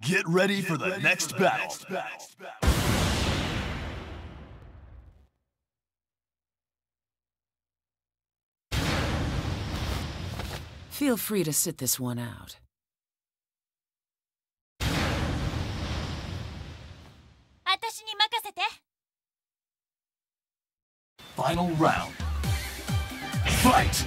Get ready for the next battle. Feel free to sit this one out. Final round. Fight!